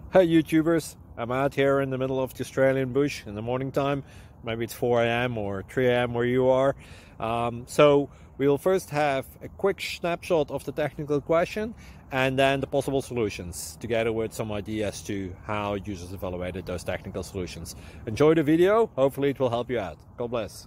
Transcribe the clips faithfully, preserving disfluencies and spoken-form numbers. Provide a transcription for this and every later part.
Hey YouTubers, I'm out here in the middle of the Australian bush in the morning time. Maybe it's four A M or three A M where you are. Um, so we'll first have a quick snapshot of the technical question and then the possible solutions, together with some ideas to how users evaluated those technical solutions. Enjoy the video, hopefully it will help you out. God bless.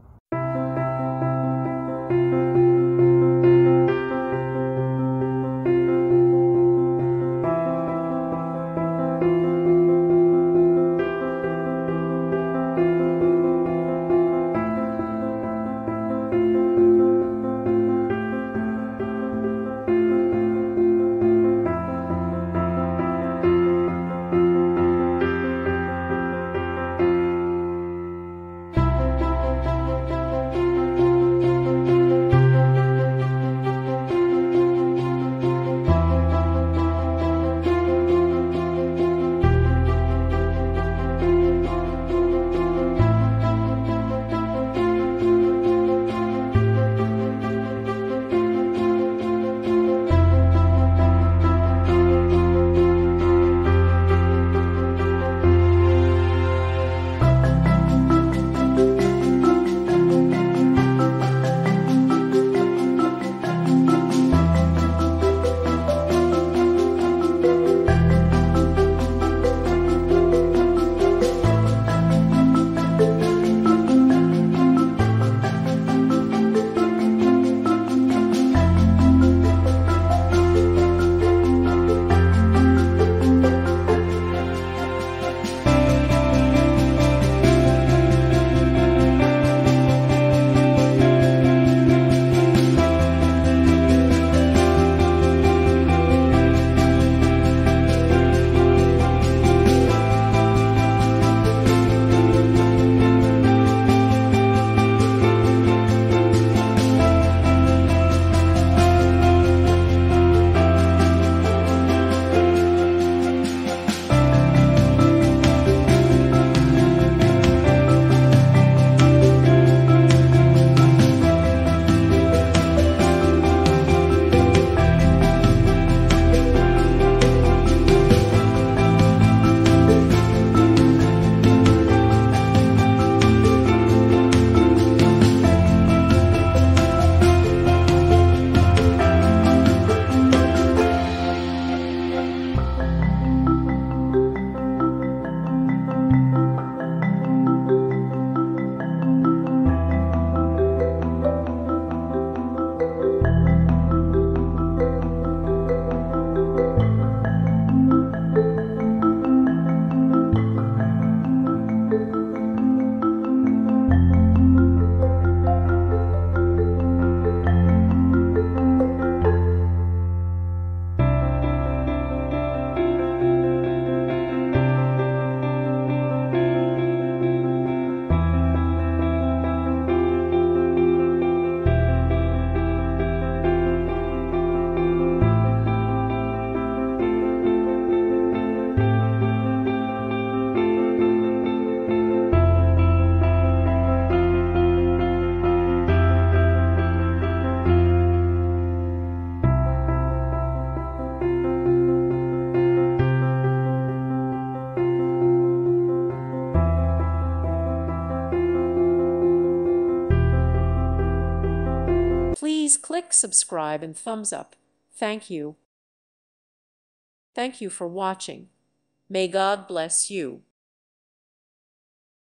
Please click subscribe and thumbs up. Thank you. Thank you for watching. May God bless you.